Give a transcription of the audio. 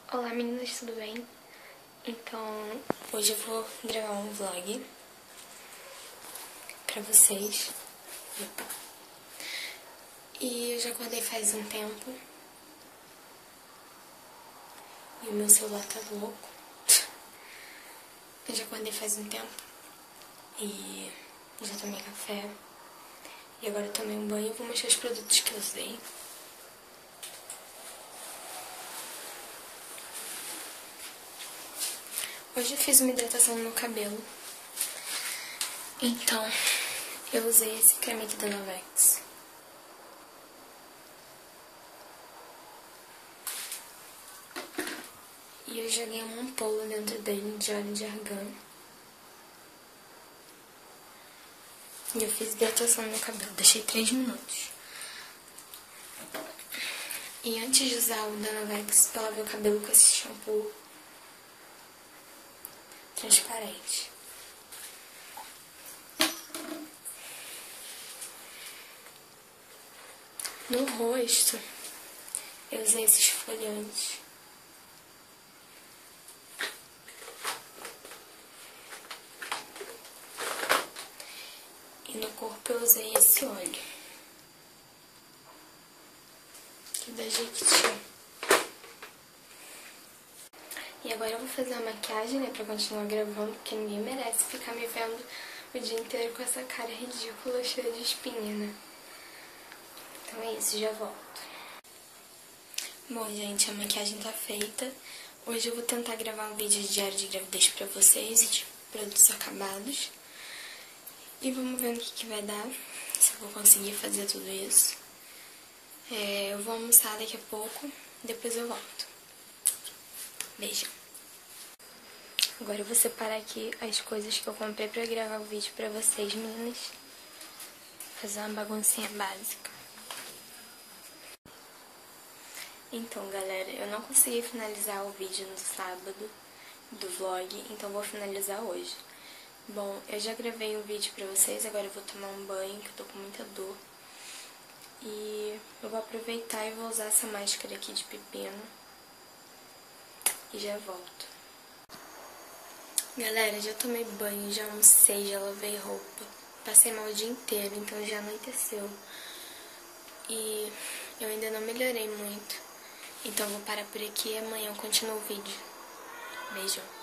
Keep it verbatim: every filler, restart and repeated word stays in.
Olá meninas, tudo bem? Então, hoje eu vou gravar um vlog pra vocês. E eu já acordei faz um tempo. E o meu celular tá louco. Eu já acordei faz um tempo. E já tomei café. E agora eu tomei um banho e vou mostrar os produtos que eu usei. Hoje eu fiz uma hidratação no meu cabelo. Então, eu usei esse creme aqui da Novex. E eu joguei uma ampola dentro dele de óleo de argan. E eu fiz hidratação no meu cabelo. Deixei três minutos. E antes de usar o da Novex, eu lavei o cabelo com esse shampoo transparente. No rosto, eu usei esses esfoliantes. E no corpo eu usei esse óleo, que é da Jequiti. E agora eu vou fazer a maquiagem, né, pra continuar gravando, porque ninguém merece ficar me vendo o dia inteiro com essa cara ridícula, cheia de espinha, né? Então é isso, já volto. Bom, gente, a maquiagem tá feita. Hoje eu vou tentar gravar um vídeo de diário de gravidez pra vocês e de produtos acabados. E vamos ver no que, que vai dar, se eu vou conseguir fazer tudo isso. É, eu vou almoçar daqui a pouco, depois eu volto. Beijo. Agora eu vou separar aqui as coisas que eu comprei pra gravar o vídeo pra vocês, meninas. Fazer uma baguncinha básica. Então, galera, eu não consegui finalizar o vídeo no sábado do vlog, então vou finalizar hoje. Bom, eu já gravei um vídeo pra vocês, agora eu vou tomar um banho, que eu tô com muita dor. E eu vou aproveitar e vou usar essa máscara aqui de pepino. E já volto. Galera, já tomei banho, já almocei, já lavei roupa. Passei mal o dia inteiro, então já anoiteceu. E eu ainda não melhorei muito. Então eu vou parar por aqui e amanhã eu continuo o vídeo. Beijo.